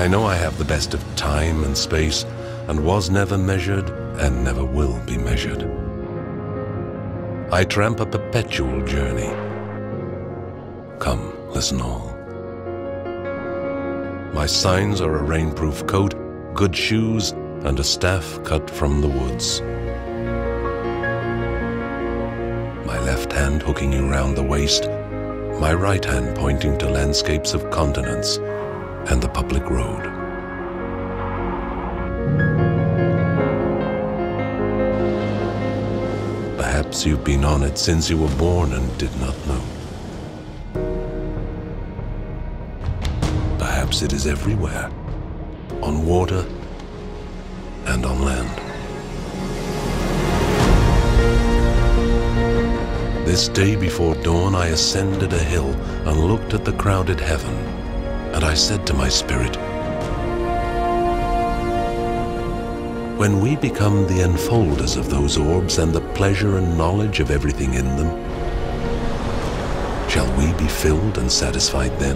know I have the best of time and space, and was never measured and never will be measured. I tramp a perpetual journey. Come, listen all. My signs are a rainproof coat, good shoes, and a staff cut from the woods. My left hand hooking you round the waist, my right hand pointing to landscapes of continents and the public road. Perhaps you've been on it since you were born and did not know. Perhaps it is everywhere, on water and on land. This day before dawn I ascended a hill and looked at the crowded heaven, and I said to my spirit, when we become the enfolders of those orbs and the pleasure and knowledge of everything in them, shall we be filled and satisfied then?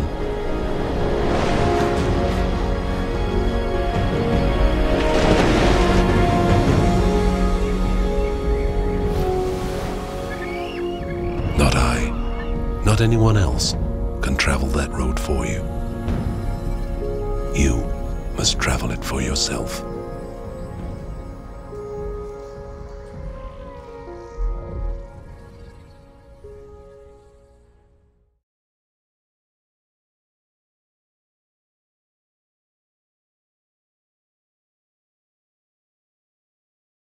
Not I, not anyone else can travel that road for you. You must travel it for yourself.